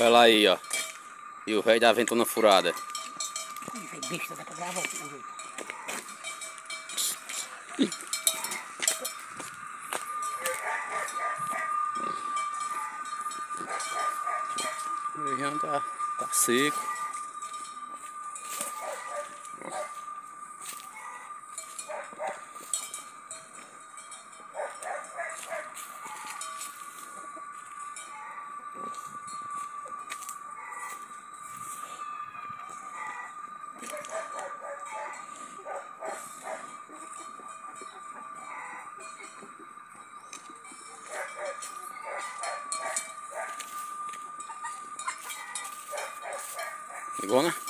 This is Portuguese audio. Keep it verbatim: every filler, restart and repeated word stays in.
Olha lá aí, ó. E o velho da ventona furada. Ih, besta, dá pra gravar o jeito. O região tá, tá seco. Ligou, né?